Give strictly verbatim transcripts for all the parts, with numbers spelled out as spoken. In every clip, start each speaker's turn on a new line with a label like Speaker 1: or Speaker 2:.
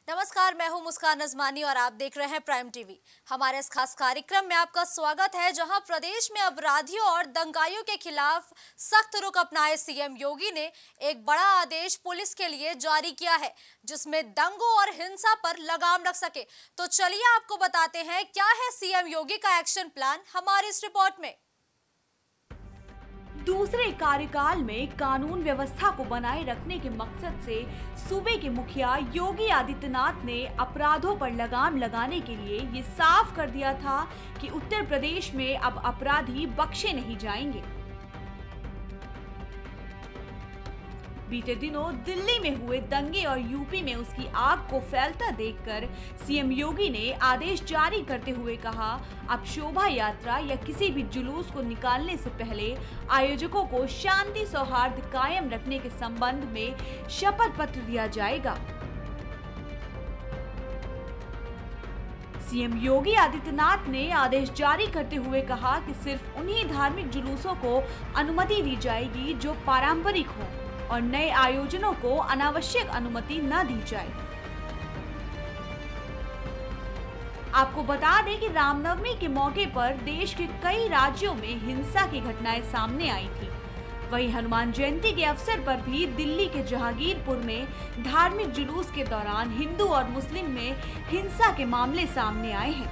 Speaker 1: नमस्कार, मैं हूं मुस्कान नजमानी और आप देख रहे हैं प्राइम टीवी। हमारे इस खास कार्यक्रम में आपका स्वागत है, जहां प्रदेश में अपराधियों और दंगाइयों के खिलाफ सख्त रुख अपनाए सीएम योगी ने एक बड़ा आदेश पुलिस के लिए जारी किया है, जिसमें दंगों और हिंसा पर लगाम रख सके। तो चलिए आपको बताते हैं क्या है सीएम योगी का एक्शन प्लान हमारी इस रिपोर्ट में।
Speaker 2: दूसरे कार्यकाल में कानून व्यवस्था को बनाए रखने के मकसद से सूबे के मुखिया योगी आदित्यनाथ ने अपराधों पर लगाम लगाने के लिए ये साफ कर दिया था कि उत्तर प्रदेश में अब अपराधी बख्शे नहीं जाएंगे। बीते दिनों दिल्ली में हुए दंगे और यूपी में उसकी आग को फैलता देखकर सीएम योगी ने आदेश जारी करते हुए कहा, अब शोभा यात्रा या किसी भी जुलूस को निकालने से पहले आयोजकों को शांति सौहार्द कायम रखने के संबंध में शपथ पत्र दिया जाएगा। सीएम योगी आदित्यनाथ ने आदेश जारी करते हुए कहा कि सिर्फ उन्हीं धार्मिक जुलूसों को अनुमति दी जाएगी जो पारंपरिक हो और नए आयोजनों को अनावश्यक अनुमति न दी जाए। आपको बता दें कि रामनवमी के मौके पर देश के कई राज्यों में हिंसा की घटनाएं सामने आई थी। वहीं हनुमान जयंती के अवसर पर भी दिल्ली के जहांगीरपुर में धार्मिक जुलूस के दौरान हिंदू और मुस्लिम में हिंसा के मामले सामने आए हैं।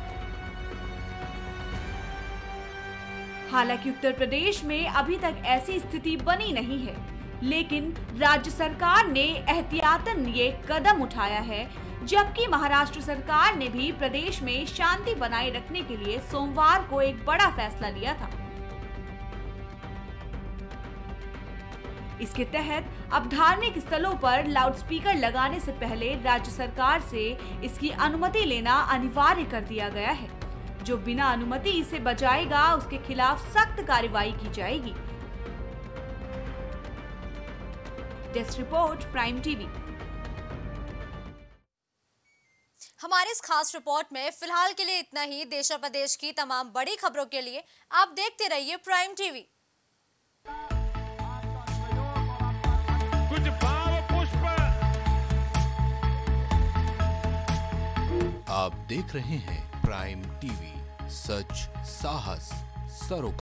Speaker 2: हालांकि उत्तर प्रदेश में अभी तक ऐसी स्थिति बनी नहीं है, लेकिन राज्य सरकार ने एहतियातन ये कदम उठाया है, जबकि महाराष्ट्र सरकार ने भी प्रदेश में शांति बनाए रखने के लिए सोमवार को एक बड़ा फैसला लिया था। इसके तहत अब धार्मिक स्थलों पर लाउडस्पीकर लगाने से पहले राज्य सरकार से इसकी अनुमति लेना अनिवार्य कर दिया गया है। जो बिना अनुमति इसे बजाएगा उसके खिलाफ सख्त कार्रवाई की जाएगी। Desk report prime TV.
Speaker 1: हमारी इस खास रिपोर्ट में फिलहाल के लिए इतना ही। देश और प्रदेश की तमाम बड़ी खबरों के लिए आप देखते रहिए प्राइम टीवी।
Speaker 3: कुछ भाव पुष्प।
Speaker 4: आप देख रहे हैं प्राइम टीवी, सच साहस सरोकार।